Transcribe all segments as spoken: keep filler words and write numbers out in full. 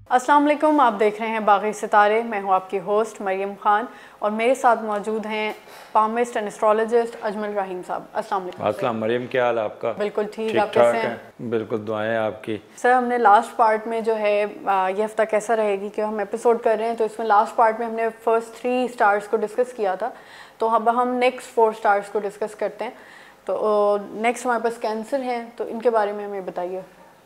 अस्सलाम वालेकुम, आप देख रहे हैं बागी सितारे। मैं हूं आपकी होस्ट मरियम खान और मेरे साथ मौजूद हैं palmist and astrologist Ajmal Rahim साहब। अस्सलाम वालेकुम। अस्सलाम मरियम, क्या हाल है आपका? बिल्कुल ठीक, ठीक आप कैसे हैं? है, बिल्कुल दुआएं आपकी। सर, हमने लास्ट पार्ट में जो है ये हफ्ता कैसा रहेगी कि हम एपिसोड कर रहे हैं, तो इसमें लास्ट पार्ट में हमने फर्स्ट थ्री स्टार्स को डिस्कस किया था, तो अब हम नेक्स्ट फोर स्टार्स को डिस्कस करते हैं। तो नेक्स्ट हमारे पास कैंसर हैं, तो इनके बारे में हमें बताइए।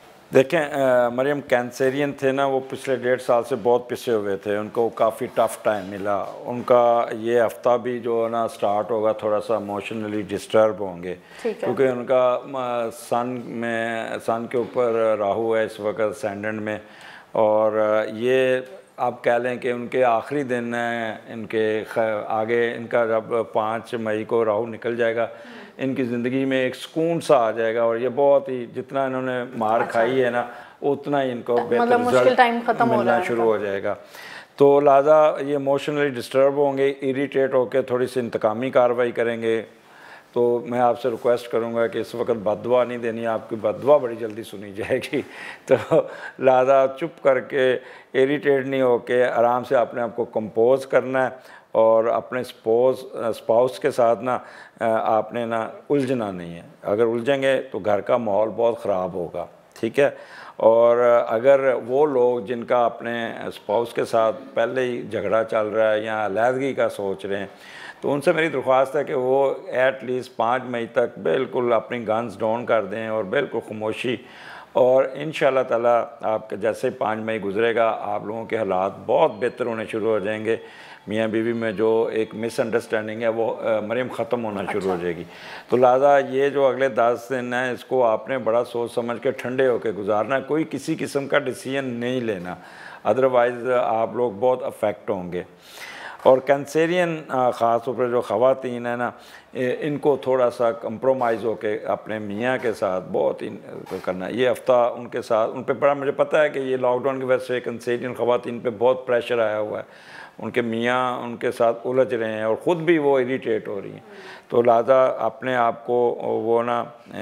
देखें मरियम, कैंसरियन थे ना, वो पिछले डेढ़ साल से बहुत पिछे हुए थे, उनको काफ़ी टफ़ टाइम मिला। उनका ये हफ्ता भी जो है ना स्टार्ट होगा थोड़ा सा इमोशनली डिस्टर्ब होंगे, क्योंकि उनका सन में सन के ऊपर राहु है इस वक्त असेंडेंट में, और ये आप कह लें कि उनके आखिरी दिन हैं इनके। आगे इनका जब पाँच मई को राहु निकल जाएगा, इनकी ज़िंदगी में एक सुकून सा आ जाएगा, और ये बहुत ही जितना इन्होंने मार अच्छा। खाई है ना, उतना ही इनको बेहतर रिजल्ट मिलना शुरू हो जाएगा। तो लिहाजा ये इमोशनली डिस्टर्ब होंगे, इरिटेट होकर थोड़ी सी इंतकामी कार्रवाई करेंगे। तो मैं आपसे रिक्वेस्ट करूंगा कि इस वक्त बददुआ नहीं देनी, आपकी बददुआ बड़ी जल्दी सुनी जाएगी। तो लिहाजा चुप करके, इरिटेट नहीं होके, आराम से अपने आप को कंपोज करना है, और अपने स्पोज स्पाउस के साथ ना आपने ना उलझना नहीं है। अगर उलझेंगे तो घर का माहौल बहुत ख़राब होगा, ठीक है। और अगर वो लोग जिनका अपने स्पाउस के साथ पहले ही झगड़ा चल रहा है या अलहदगी का सोच रहे हैं, तो उनसे मेरी दरख्वास्त है कि वो एट लीस्ट पाँच मई तक बिल्कुल अपनी गन्स डाउन कर दें और बिल्कुल खामोशी। और इंशाअल्लाह ताला आपके जैसे पाँच मई गुजरेगा, आप लोगों के हालात बहुत बेहतर होने शुरू हो जाएंगे। मियाँ बीवी में जो एक मिसअंडरस्टैंडिंग है वो मरियम ख़त्म होना अच्छा। शुरू हो जाएगी। तो लिहाजा ये जो अगले दस दिन हैं, इसको आपने बड़ा सोच समझ के ठंडे होकर गुजारना है। कोई किसी किस्म का डिसीजन नहीं लेना, अदरवाइज़ आप लोग बहुत अफेक्ट होंगे। और कैंसेरियन ख़ास तौर पर जो ख़वातीन है ना, इनको थोड़ा सा कंप्रोमाइज़ होके अपने मियाँ के साथ बहुत ही करना है। ये हफ़्ता उनके साथ उन पर बड़ा, मुझे पता है कि ये लॉकडाउन की वजह से कैंसेरियन ख़वातीन पे बहुत प्रेशर आया हुआ है, उनके मियाँ उनके साथ उलझ रहे हैं और ख़ुद भी वो इरिटेट हो रही हैं। तो लिहाजा अपने आप को वो ना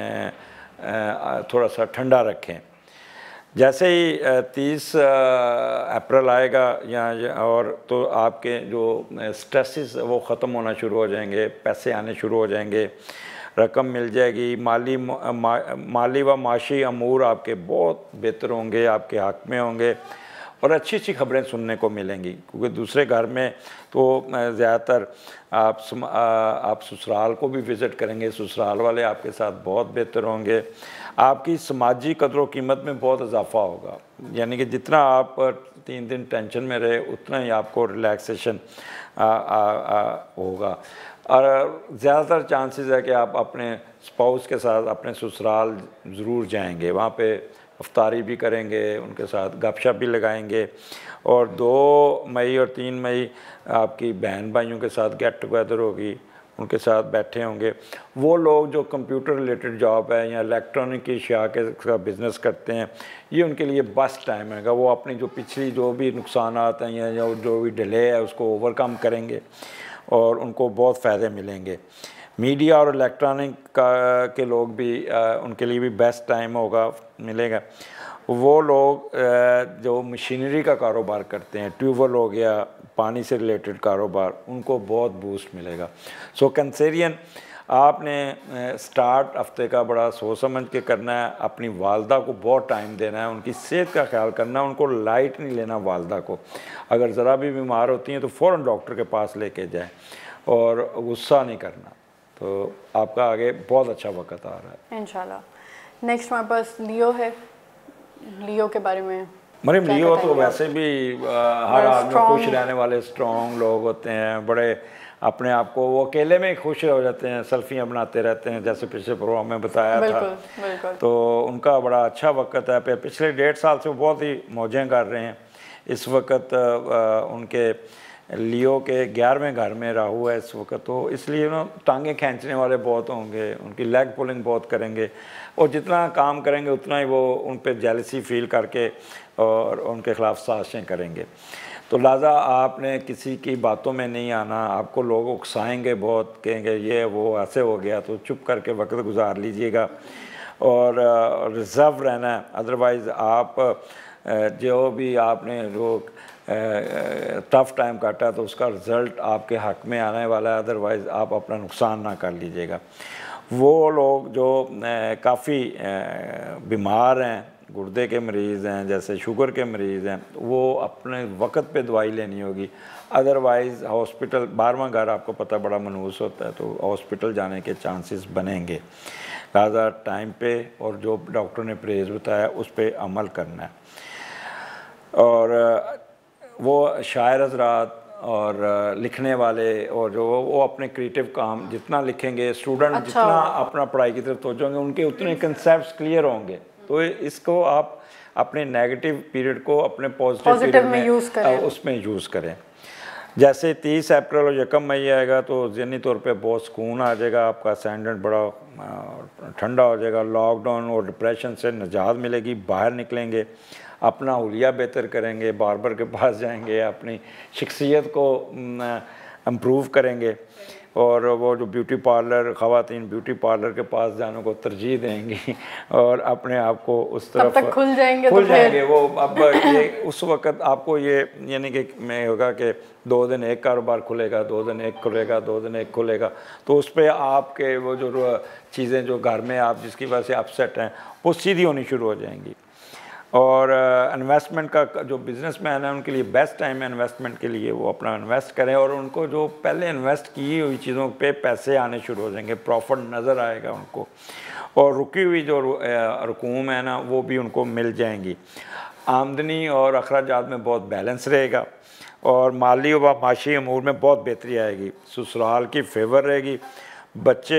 थोड़ा सा ठंडा रखें। जैसे ही तीस अप्रैल आएगा या और तो आपके जो स्ट्रेसेस वो ख़त्म होना शुरू हो जाएंगे, पैसे आने शुरू हो जाएंगे, रकम मिल जाएगी, माली मा, माली व माशी अमूर आपके बहुत बेहतर होंगे, आपके हक़ में होंगे, और अच्छी अच्छी खबरें सुनने को मिलेंगी। क्योंकि दूसरे घर में तो ज़्यादातर आप सम, आप ससुराल को भी विज़िट करेंगे, ससुराल वाले आपके साथ बहुत बेहतर होंगे। आपकी समाजी कदर कीमत में बहुत इजाफा होगा, यानी कि जितना आप तीन दिन टेंशन में रहे उतना ही आपको रिलैक्सेशन होगा। और ज़्यादातर चांसेस है कि आप अपने स्पाउस के साथ अपने ससुराल ज़रूर जाएंगे, वहाँ पे इफ्तारी भी करेंगे, उनके साथ गपशप भी लगाएंगे। और दो मई और तीन मई आपकी बहन भाइयों के साथ गेट टुगेदर होगी, उनके साथ बैठे होंगे। वो लोग जो कंप्यूटर रिलेटेड जॉब है या इलेक्ट्रॉनिक की अशिया के का बिज़नेस करते हैं, ये उनके लिए बेस्ट टाइम है। वो अपनी जो पिछली जो भी नुकसान हैं या जो जो भी डिले है उसको ओवरकम करेंगे और उनको बहुत फ़ायदे मिलेंगे। मीडिया और इलेक्ट्रॉनिक का के लोग भी आ, उनके लिए भी बेस्ट टाइम होगा मिलेगा। वो लोग जो मशीनरी का कारोबार करते हैं, ट्यूबवेल हो गया, पानी से रिलेटेड कारोबार, उनको बहुत बूस्ट मिलेगा। सो कैंसेरियन, आपने स्टार्ट हफ्ते का बड़ा सोच समझ के करना है। अपनी वालदा को बहुत टाइम देना है, उनकी सेहत का ख्याल करना है, उनको लाइट नहीं लेना। वालदा को अगर ज़रा भी बीमार होती हैं तो फ़ौरन डॉक्टर के पास लेके जाएं और गुस्सा नहीं करना। तो आपका आगे बहुत अच्छा वक्त आ रहा है इंशाल्लाह। नेक्स्ट हमारे पास लियो है। लियो के बारे में मरियम, लियो तो वैसे भी आ, हर आदमी खुश रहने वाले स्ट्रॉन्ग लोग होते हैं, बड़े अपने आप को वो अकेले में ही खुश हो जाते हैं, सेल्फियाँ बनाते रहते हैं, जैसे पिछले प्रोग्राम में बताया बिल्कुल, था बिल्कुल। तो उनका बड़ा अच्छा वक्त है। पिछले डेढ़ साल से वो बहुत ही मौजें कर रहे हैं। इस वक्त उनके लियो के ग्यारहवें घर में राहु है इस वक्त, तो इसलिए ना टांगें खींचने वाले बहुत होंगे, उनकी लेग पुलिंग बहुत करेंगे, और जितना काम करेंगे उतना ही वो उन पर जेलसी फील करके और उनके ख़िलाफ़ साजिशें करेंगे। तो लिहाजा आपने किसी की बातों में नहीं आना। आपको लोग उकसाएंगे बहुत, कहेंगे ये वो ऐसे हो गया, तो चुप करके वक्त गुजार लीजिएगा और रिज़र्व रहना है। अदरवाइज़ आप जो भी आपने जो टफ़ टाइम काटा तो उसका रिज़ल्ट आपके हक़ में आने वाला है, अदरवाइज़ आप अपना नुकसान ना कर लीजिएगा। वो लोग जो काफ़ी बीमार हैं, गुर्दे के मरीज़ हैं, जैसे शुगर के मरीज़ हैं, वो अपने वक्त पे दवाई लेनी होगी, अदरवाइज़ हॉस्पिटल बारहवां घर आपको पता बड़ा मनहूस होता है, तो हॉस्पिटल जाने के चांसेस बनेंगे। लिहाजा टाइम पे और जो डॉक्टर ने परहेज़ बताया उस पर अमल करना है। और वो शायर हज़रात और लिखने वाले और जो वो अपने क्रिएटिव काम जितना लिखेंगे, स्टूडेंट अच्छा जितना अपना पढ़ाई की तरफ तवज्जो, उनके उतने कंसेप्ट्स क्लियर होंगे। तो इसको आप अपने नेगेटिव पीरियड को अपने पॉजिटिव पीरियड में, में यूज़ करें, उसमें यूज़ करें। जैसे तीस अप्रैल और यकम मई आएगा तो ज़हनी तौर पे बहुत सुकून आ जाएगा, आपका असेंडेंट बड़ा ठंडा हो जाएगा, लॉकडाउन और डिप्रेशन से निजात मिलेगी, बाहर निकलेंगे, अपना हुलिया बेहतर करेंगे, बार्बर के पास जाएंगे, अपनी शख्सियत को इम्प्रूव करेंगे और वो जो ब्यूटी पार्लर ख़वातीन ब्यूटी पार्लर के पास जाने को तरजीह देंगी और अपने आप को उस तरफ तब तक खुल जाएंगे खुल तो जाएंगे वो। अब ये उस वक़्त आपको ये यानी कि मैं होगा कि दो दिन एक कारोबार खुलेगा, दो दिन एक खुलेगा, दो दिन एक खुलेगा, तो उस पर आपके वो जो चीज़ें जो घर में आप जिसकी वजह से अपसेट हैं वो सीधी होनी शुरू हो जाएंगी। और इन्वेस्टमेंट uh, का जो बिजनेसमैन है उनके लिए बेस्ट टाइम है इन्वेस्टमेंट के लिए, वो अपना इन्वेस्ट करें और उनको जो पहले इन्वेस्ट की हुई चीज़ों पे पैसे आने शुरू हो जाएंगे, प्रॉफिट नज़र आएगा उनको, और रुकी हुई जो रकूम है ना वो भी उनको मिल जाएंगी। आमदनी और अखराजात में बहुत बैलेंस रहेगा और माली व माशी अमूर में बहुत बेहतरी आएगी। ससुराल की फेवर रहेगी, बच्चे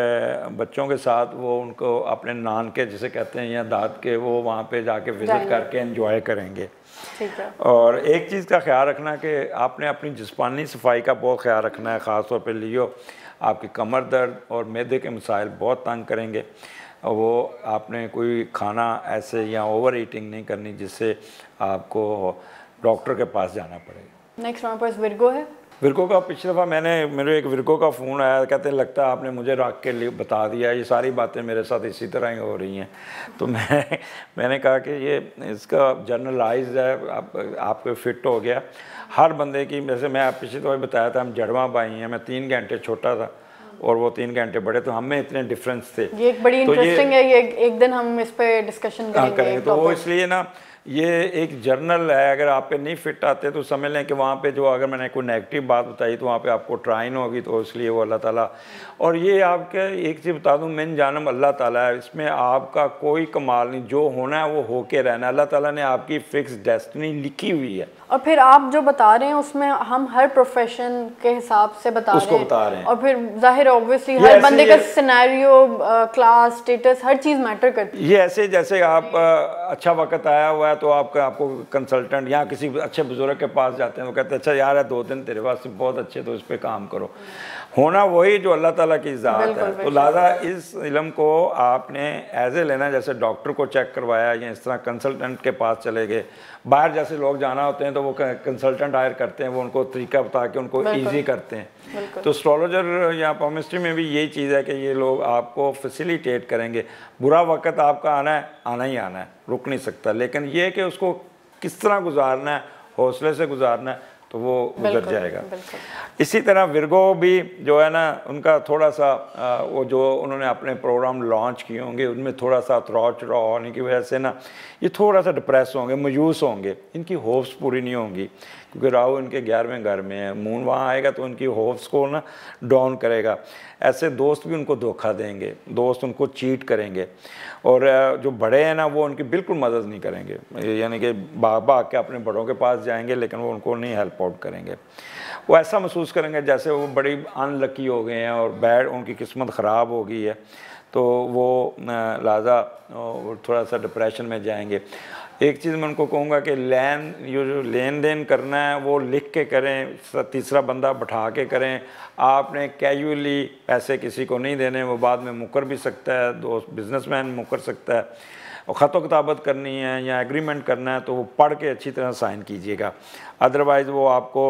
बच्चों के साथ वो उनको अपने नान के जिसे कहते हैं या दाद के वो वहाँ पे जाके विज़िट करके एंजॉय करेंगे। ठीक है। और एक चीज़ का ख्याल रखना कि आपने अपनी जिस्मानी सफाई का बहुत ख्याल रखना है, ख़ास तौर पे लियो आपकी कमर दर्द और मैदे के मसाइल बहुत तंग करेंगे, वो आपने कोई खाना ऐसे या ओवर ईटिंग नहीं करनी जिससे आपको डॉक्टर के पास जाना पड़ेगा। नेक्स्ट हमारे पास विर्गो है। विर्गो का पिछली दफ़ा मैंने मेरे एक विर्गो का फ़ोन आया, कहते हैं लगता है आपने मुझे रख के लिए बता दिया, ये सारी बातें मेरे साथ इसी तरह ही हो रही हैं। तो मैं मैंने कहा कि ये इसका जर्नलाइज है, आप आपको फिट हो गया हर बंदे की। जैसे मैं आप पिछली दफ़ा बताया था हम जड़वा भाई हैं, मैं तीन घंटे छोटा था और वो तीन घंटे बड़े, तो हमें इतने डिफरेंस थे। ये एक बड़ी इंटरेस्टिंग है, ये एक दिन हम इस पर डिस्कशन करेंगे। तो वो इसलिए ना ये एक जर्नल है, अगर आप पे नहीं फिट आते तो समझ लें कि वहाँ पे जो अगर मैंने कोई नेगेटिव बात बताई तो वहाँ पे आपको ट्राइन होगी, तो इसलिए वो अल्लाह ताला। और ये आपके एक चीज़ बता दूँ, मेन जानम अल्लाह ताला है, इसमें आपका कोई कमाल नहीं, जो होना है वो होके रहना है। अल्लाह ताला ने आपकी फिक्स डेस्टिनी लिखी हुई है। और फिर आप जो बता रहे हैं उसमें हम हर प्रोफेशन के हिसाब से बता उसको रहे हैं, बता रहे हैं। और फिर जाहिर ऑब्वियसली हर बंदे का सिनेरियो, क्लास, स्टेटस, हर चीज़ मैटर करती है। ये ऐसे जैसे आप अच्छा वक्त आया हुआ है तो आपका आपको कंसल्टेंट या किसी अच्छे बुजुर्ग के पास जाते हैं, वो कहते हैं अच्छा यार है दो दिन तेरे पास बहुत अच्छे, तो इस पर काम करो। होना वही जो अल्लाह ताला की ज़ात है। तो लिहाजा इस इल्म को आपने एज ए लेना, जैसे डॉक्टर को चेक करवाया या इस तरह कंसल्टेंट के पास चले गए। बाहर जैसे लोग जाना होते हैं तो वो कंसल्टेंट हायर करते हैं, वो उनको तरीका बता के उनको ईजी करते हैं। तो एस्ट्रोलॉजर या पामिस्ट्री में भी यही चीज़ है कि ये लोग आपको फैसिलिटेट करेंगे। बुरा वक्त आपका आना है, आना ही आना है, रुक नहीं सकता, लेकिन ये कि उसको किस तरह गुजारना है, हौसले से गुजारना है, तो वो गुजर जाएगा। इसी तरह विर्गो भी जो है ना, उनका थोड़ा सा आ, वो जो उन्होंने अपने प्रोग्राम लॉन्च किए होंगे उनमें थोड़ा सा थ्रॉ चढ़ाव होने की वजह से ना ये थोड़ा सा डिप्रेस होंगे, मायूस होंगे, इनकी होप्स पूरी नहीं होंगी, क्योंकि राहु इनके ग्यारहवें घर में है। मून वहाँ आएगा तो उनकी होप्स को ना डाउन करेगा। ऐसे दोस्त भी उनको धोखा देंगे, दोस्त उनको चीट करेंगे, और जो बड़े हैं ना वो उनकी बिल्कुल मदद नहीं करेंगे, यानी कि भाग भाग के अपने बड़ों के पास जाएंगे लेकिन वो उनको नहीं हेल्प आउट करेंगे। वो ऐसा महसूस करेंगे जैसे वो बड़ी अनलकी हो गए हैं और बैड, उनकी किस्मत ख़राब हो गई है, तो वो लिहाजा थोड़ा सा डिप्रेशन में जाएंगे। एक चीज़ मैं उनको कहूँगा कि लैन ये जो लेन देन करना है वो लिख के करें, तीसरा बंदा बैठा के करें। आपने कैजुअली पैसे किसी को नहीं देने, वो बाद में मुकर भी सकता है, दोस्त बिजनेसमैन मुकर सकता है। और ख़त व किताबत करनी है या एग्रीमेंट करना है तो वो पढ़ के अच्छी तरह साइन कीजिएगा, अदरवाइज़ वो आपको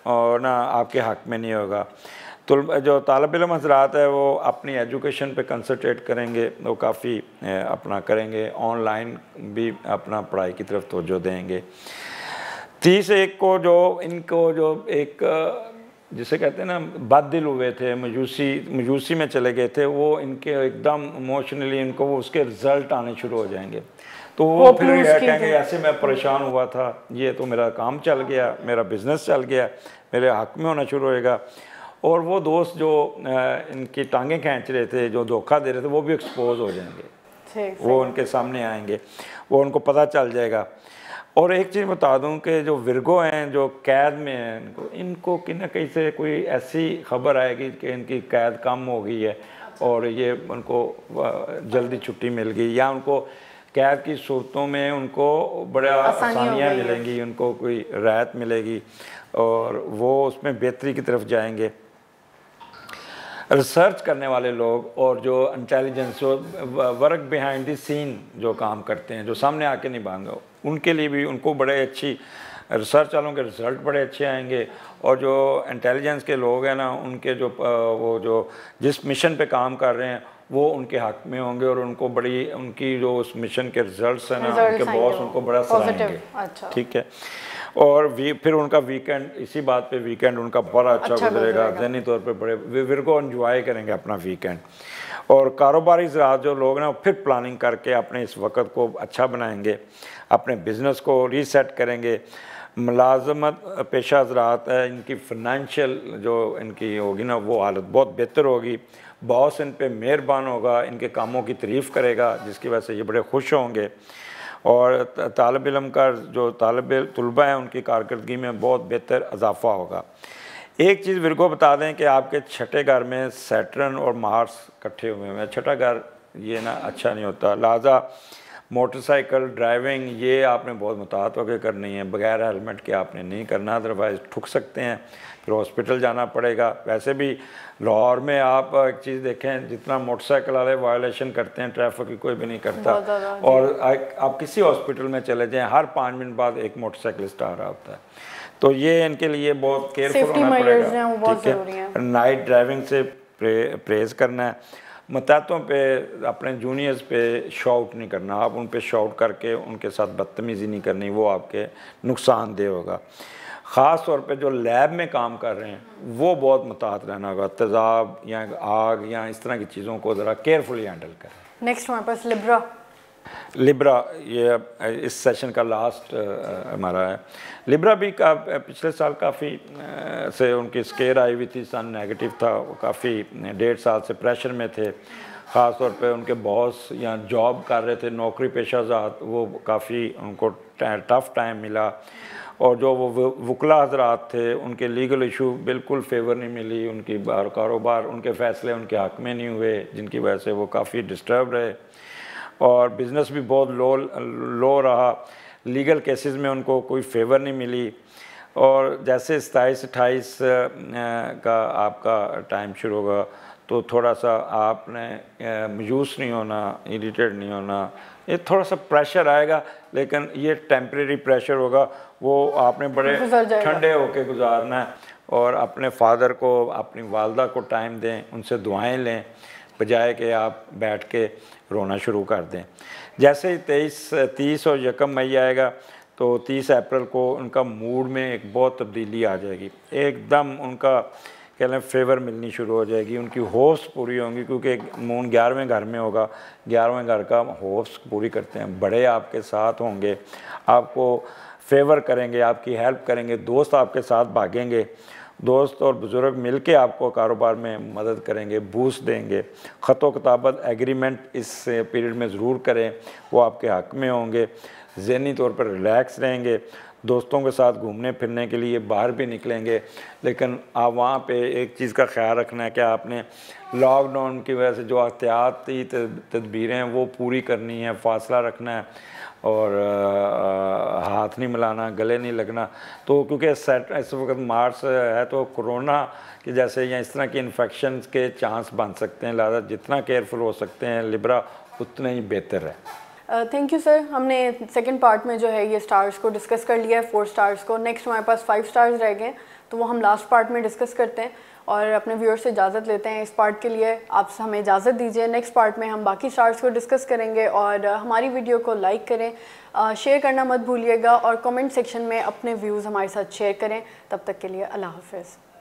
और ना आपके हक़ में नहीं होगा। तो जो तालिब इल्म हज़रात है वो अपनी एजुकेशन पे कंसंट्रेट करेंगे, वो काफ़ी अपना करेंगे, ऑनलाइन भी अपना पढ़ाई की तरफ तवज्जो देंगे। तीस एक को जो इनको जो एक जिसे कहते हैं ना बददिल हुए थे, मजूसी मजूसी में चले गए थे, वो इनके एकदम इमोशनली इनको वो उसके रिज़ल्ट आने शुरू हो जाएंगे। तो वो फिर ये कहेंगे ऐसे मैं परेशान हुआ था, ये तो मेरा काम चल गया, मेरा बिज़नेस चल गया, मेरे हक़ में होना शुरू होएगा। और वो दोस्त जो इनकी टांगें खींच रहे थे, जो धोखा दे रहे थे, वो भी एक्सपोज हो जाएंगे, वो उनके सामने आएंगे, वो उनको पता चल जाएगा। और एक चीज़ बता दूं कि जो विर्गो हैं, जो कैद में हैं, इनको इनको कि ना कहीं से कोई ऐसी खबर आएगी कि इनकी कैद कम हो गई है और ये उनको जल्दी छुट्टी मिल गई, या उनको कैद की सूरतों में उनको बड़ा आसानियाँ मिलेंगी, उनको कोई राहत मिलेगी और वो उसमें बेहतरी की तरफ जाएंगे। रिसर्च करने वाले लोग और जो इंटेलिजेंस, जो वर्क बिहाइंड द सीन जो काम करते हैं, जो सामने आके नहीं भागो, उनके लिए भी उनको बड़े अच्छी रिसर्च वालों के रिज़ल्ट बड़े अच्छे आएंगे। और जो इंटेलिजेंस के लोग हैं ना, उनके जो वो जो जिस मिशन पे काम कर रहे हैं वो उनके हक़ में होंगे और उनको बड़ी उनकी जो उस मिशन के रिजल्ट्स हैं ना, उनके बॉस उनको बड़ा सराहेंगे। अच्छा। ठीक है। और वी फिर उनका वीकेंड, इसी बात पे वीकेंड उनका बड़ा अच्छा, अच्छा गुजरेगा, ज़हनी तौर पे बड़े विरगो एंजॉय करेंगे अपना वीकेंड। और कारोबारी ज़रात जो लोग ना, फिर प्लानिंग करके अपने इस वक्त को अच्छा बनाएंगे, अपने बिज़नेस को रीसेट करेंगे। मुलाजमत पेशा ज़रात है, इनकी फ़ाइनेंशियल जो इनकी होगी ना, वो हालत बहुत बेहतर होगी। बॉस इन पे मेहरबान होगा, इनके कामों की तारीफ़ करेगा, जिसकी वजह से ये बड़े खुश होंगे। और तालिब इल्म का जो तालिब तलबा है, उनकी कारकर्दगी में बहुत बेहतर इजाफ़ा होगा। एक चीज़ विरगो बता दें कि आपके छठे घर में सैटर्न और मार्स इकट्ठे हुए हैं। छठा घर ये ना अच्छा नहीं होता, लिहाजा मोटरसाइकिल ड्राइविंग ये आपने बहुत मुताहत होकर करनी है, बगैर हेलमेट के आपने नहीं करना, अदरवाइज़ ठुक सकते हैं, फिर हॉस्पिटल जाना पड़ेगा। वैसे भी लाहौर में आप एक चीज़ देखें, जितना मोटरसाइकिल वाले वायलेशन करते हैं ट्रैफिक की, कोई भी नहीं करता। और आप किसी हॉस्पिटल में चले जाएं, हर पाँच मिनट बाद एक मोटरसाइकिलिस्ट आ रहा होता है। तो ये इनके लिए बहुत केयरफुल होना पड़ेगा। ठीक है। नाइट ड्राइविंग से परहेज़ करना है। मतहतों पे अपने जूनियर्स पे शाउट नहीं करना, आप उन पे शाउट करके उनके साथ बदतमीज़ी नहीं करनी, वो आपके नुकसानदेह होगा। ख़ास तौर पे जो लैब में काम कर रहे हैं वो बहुत मुताहत रहना होगा, तेज़ाब या आग या इस तरह की चीज़ों को ज़रा केयरफुली हैंडल करें। नेक्स्ट हमारे पास लिब्रा। लिब्रा ये इस सेशन का लास्ट हमारा है। लिब्रा भी का पिछले साल काफ़ी से उनकी स्केयर आई हुई थी, सन नेगेटिव था, वो काफ़ी डेढ़ साल से प्रेशर में थे। ख़ास तौर पे उनके बॉस या जॉब कर रहे थे, नौकरी पेशा ज़ात, वो काफ़ी उनको टफ़ टाइम मिला। और जो वो वकला हज़रात थे, उनके लीगल इशू बिल्कुल फेवर नहीं मिली, उनकी कारोबार, उनके फ़ैसले उनके हक़ में नहीं हुए, जिनकी वजह से वो काफ़ी डिस्टर्ब रहे और बिज़नेस भी बहुत लो लो रहा। लीगल केसेस में उनको कोई फेवर नहीं मिली। और जैसे सताईस अट्ठाईस का आपका टाइम शुरू होगा तो थोड़ा सा आपने मायूस नहीं होना, इरिटेट नहीं होना, ये थोड़ा सा प्रेशर आएगा, लेकिन ये टेम्परेरी प्रेशर होगा, वो आपने बड़े ठंडे होके गुजारना है। और अपने फादर को, अपनी वालदा को टाइम दें, उनसे दुआएं लें, बजाय कि आप बैठ के रोना शुरू कर दें। जैसे ही तेईस तीस और यकम मई आएगा तो तीस अप्रैल को उनका मूड में एक बहुत तब्दीली आ जाएगी, एकदम उनका कह लें फेवर मिलनी शुरू हो जाएगी, उनकी होप्स पूरी होंगी, क्योंकि मून ग्यारहवें घर में होगा। ग्यारहवें घर का होप्स पूरी करते हैं, बड़े आपके साथ होंगे, आपको फेवर करेंगे, आपकी हेल्प करेंगे, दोस्त आपके साथ भागेंगे, दोस्त और बुज़ुर्ग मिल के आपको कारोबार में मदद करेंगे, बूस्ट देंगे। ख़त किताबत एग्रीमेंट इस पीरियड में ज़रूर करें, वो आपके हक़ में होंगे। ज़हनी तौर पर रिलैक्स रहेंगे, दोस्तों के साथ घूमने फिरने के लिए बाहर भी निकलेंगे, लेकिन आप वहाँ पे एक चीज़ का ख्याल रखना है कि आपने लॉकडाउन की वजह से जो एहतियाती तदबीरें हैं वो पूरी करनी है, फासला रखना है और आ, हाथ नहीं मिलाना, गले नहीं लगना। तो क्योंकि सेट इस वक्त मार्च है तो कोरोना की जैसे या इस तरह की इन्फेक्शन के चांस बन सकते हैं, लिहाजा जितना केयरफुल हो सकते हैं लिब्रा उतना ही बेहतर है। Thank you sir. हमने सेकंड पार्ट में जो है ये स्टार्स को डिस्कस कर लिया है, फोर स्टार्स को। नेक्स्ट हमारे पास फाइव स्टार्स रह गए। तो वो हम लास्ट पार्ट में डिस्कस करते हैं और अपने व्यूअर्स से इजाज़त लेते हैं। इस पार्ट के लिए आप हमें इजाज़त दीजिए। नेक्स्ट पार्ट में हम बाकी स्टार्स को डिस्कस करेंगे और हमारी वीडियो को लाइक करें, शेयर करना मत भूलिएगा और कमेंट सेक्शन में अपने व्यूज़ हमारे साथ शेयर करें। तब तक के लिए अल्लाह हाफ़िज़।